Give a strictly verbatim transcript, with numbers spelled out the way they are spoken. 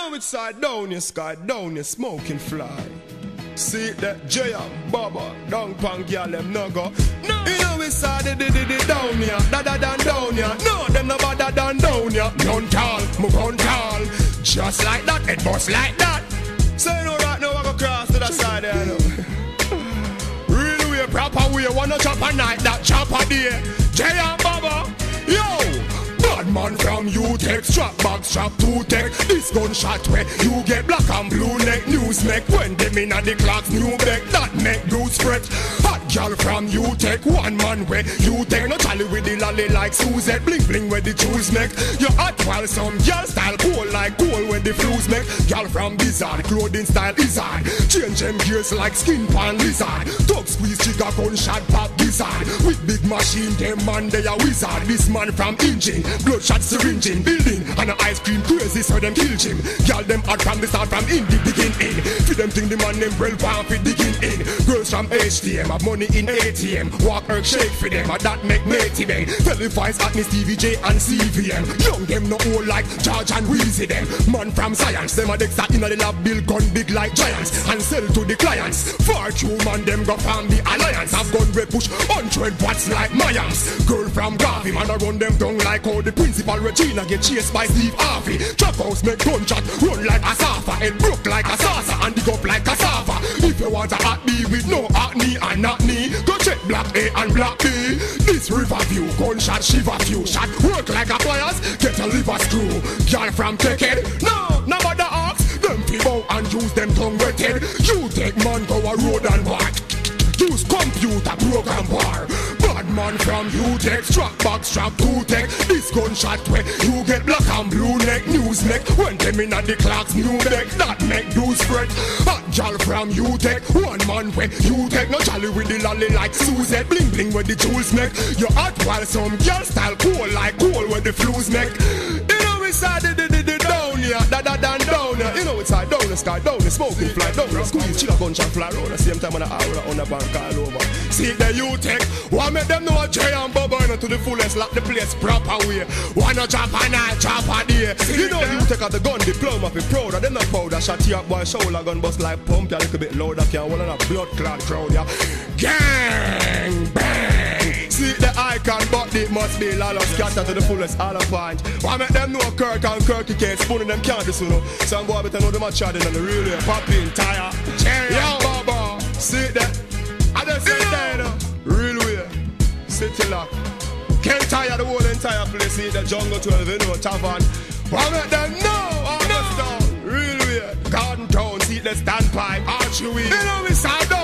know which side down you sky, down you smoking fly. See that J and Baba, down pan girl them no go. No, you know which side they did it down here, da da da down here. No, them no better than down here. Gun tall, move on tall, just like that, it bust like that. So you know right now I go cross to the side there, you know. Real way, proper way, wanna chop a night, that chop a day. J and Baba, yo. Bad man from you take strap back, strap to take. This gunshot where you get black and blue neck news make. When them in at the clocks new back, that make goose fret. Hot girl from you take one man where you take. No tally with the lolly like Suzette. Bling bling where the shoes make. You hot while some girl style cool like cool when the flues make. Girl from Bizarre, clothing style is hard. Change them gears like skin pan lizard. Talk squeeze trigger gunshot pop gizzard. With big machine them man they a wizard. This man from engine. Bloodshot syringing, building, and an ice cream crazy so them kill him. Girl them hard from the start from in the beginning. For them think the man them well want fi digging in. Girls from H T M have money in A T M. Walk earth shake for them, and that make matey bang. Televised at Miss T V J and C V M. Young them no old like George and Weezy them. Man from science, them a Dexter in the lab build gun big like giants and sell to the clients. Fortune man them go from the alliance. Have gun we push hundred watts like Mayans. Girl from Garvey man a run them down like how the principal Regina get chased by Steve Harvey. Trap house make gunshot run like a safa. Head broke like a salsa and dig up like a cassava. If you want a hot B with no acne and not knee, go check black A and black B. This river view, gunshot shiver few. Shot work like a pliers, get a liver screw. Girl from Take-Head, no, nobody ask. Them people and use them tongue wetted. You take man go a road and back. Use computer program bar. Bad man from you take strap back, strap to take. This gunshot where you get black and blue neck news neck. When them in at the clocks new deck, that make you spread. Hot gal from you take one man where you take. No jolly with the lolly like Suzette. Bling bling with the jewels neck. You hot while some girl style cool like cool with the flues neck. You know we started the, the, the down here, da da da down here. You know it's hard down the sky, down the smoking fly, down the squeeze, chill a gunshot fly around the same time on the hour on the bank all over. See the you take, one make them know J and Bubba to the fullest, lock the place proper way. Wanna drop a night, drop a day. You know you take out the gun, diploma fi proud. And them not powder, shot you up boy, shoulder gun bust like pump. You a little bit louder, can't hold on a blood clot crowd. Yeah. Gang bang. See the icon, but it must be lala scatter to the fullest all a point. Why make them know Kirk and Kirky can't spoon them can't do so no. Some boy better know them a chatting on the real way. Popping tire. Yo Baba, see that? I just say that, you know, real way, city lock. Can't tire the whole entire place, see the jungle twelve, you know, tavern. Why make them know, August town, real way, garden town, see the standpipe, archery. You know, we start